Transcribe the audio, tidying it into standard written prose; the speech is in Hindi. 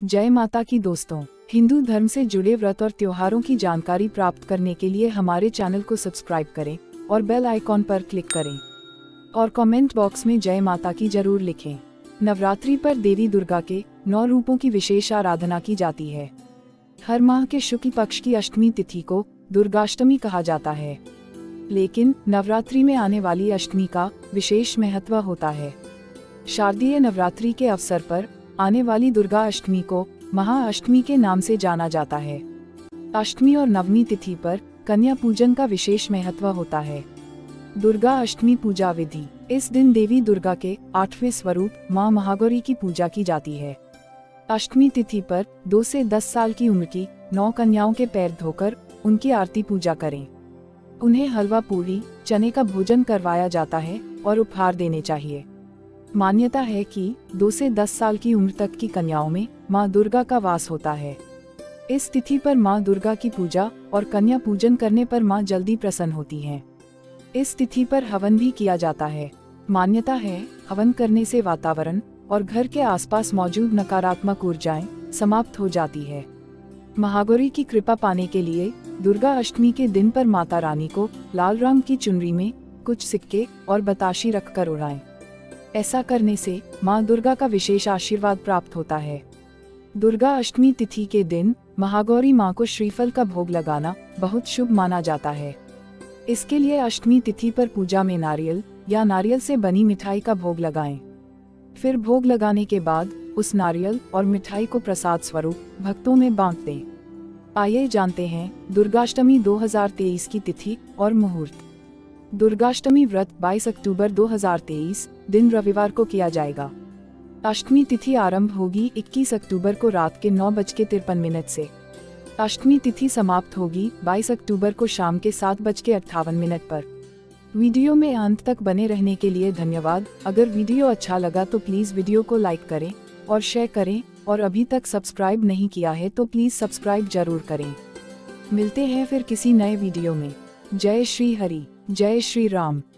जय माता की दोस्तों, हिंदू धर्म से जुड़े व्रत और त्योहारों की जानकारी प्राप्त करने के लिए हमारे चैनल को सब्सक्राइब करें और बेल आइकॉन पर क्लिक करें और कमेंट बॉक्स में जय माता की जरूर लिखें। नवरात्रि पर देवी दुर्गा के 9 रूपों की विशेष आराधना की जाती है। हर माह के शुक्ल पक्ष की अष्टमी तिथि को दुर्गाष्टमी कहा जाता है, लेकिन नवरात्रि में आने वाली अष्टमी का विशेष महत्व होता है। शारदीय नवरात्रि के अवसर पर आने वाली दुर्गा अष्टमी को महाअष्टमी के नाम से जाना जाता है। अष्टमी और नवमी तिथि पर कन्या पूजन का विशेष महत्व होता है। दुर्गा अष्टमी पूजा विधि। इस दिन देवी दुर्गा के 8वें स्वरूप मां महागौरी की पूजा की जाती है। अष्टमी तिथि पर 2 से 10 साल की उम्र की 9 कन्याओं के पैर धोकर उनकी आरती पूजा करें। उन्हें हलवा पूरी चने का भोजन करवाया जाता है और उपहार देने चाहिए। मान्यता है कि 2 से 10 साल की उम्र तक की कन्याओं में मां दुर्गा का वास होता है। इस तिथि पर मां दुर्गा की पूजा और कन्या पूजन करने पर मां जल्दी प्रसन्न होती हैं। इस तिथि पर हवन भी किया जाता है। मान्यता है, हवन करने से वातावरण और घर के आसपास मौजूद नकारात्मक ऊर्जाएं समाप्त हो जाती है। महागौरी की कृपा पाने के लिए दुर्गा अष्टमी के दिन पर माता रानी को लाल रंग की चुनरी में कुछ सिक्के और बताशी रखकर उड़ाएं। ऐसा करने से मां दुर्गा का विशेष आशीर्वाद प्राप्त होता है। दुर्गा अष्टमी तिथि के दिन महागौरी मां को श्रीफल का भोग लगाना बहुत शुभ माना जाता है। इसके लिए अष्टमी तिथि पर पूजा में नारियल या नारियल से बनी मिठाई का भोग लगाएं। फिर भोग लगाने के बाद उस नारियल और मिठाई को प्रसाद स्वरूप भक्तों में बांट दें। आइए जानते हैं दुर्गाष्टमी 2023 की तिथि और मुहूर्त। दुर्गाष्टमी व्रत 22 अक्टूबर 2023 दिन रविवार को किया जाएगा। अष्टमी तिथि आरंभ होगी 21 अक्टूबर को रात के 9:53 से। अष्टमी तिथि समाप्त होगी 22 अक्टूबर को शाम के 7:58 पर। वीडियो में अंत तक बने रहने के लिए धन्यवाद। अगर वीडियो अच्छा लगा तो प्लीज वीडियो को लाइक करें और शेयर करें, और अभी तक सब्सक्राइब नहीं किया है तो प्लीज सब्सक्राइब जरूर करें। मिलते हैं फिर किसी नए वीडियो में। जय श्री हरि, जय श्री राम।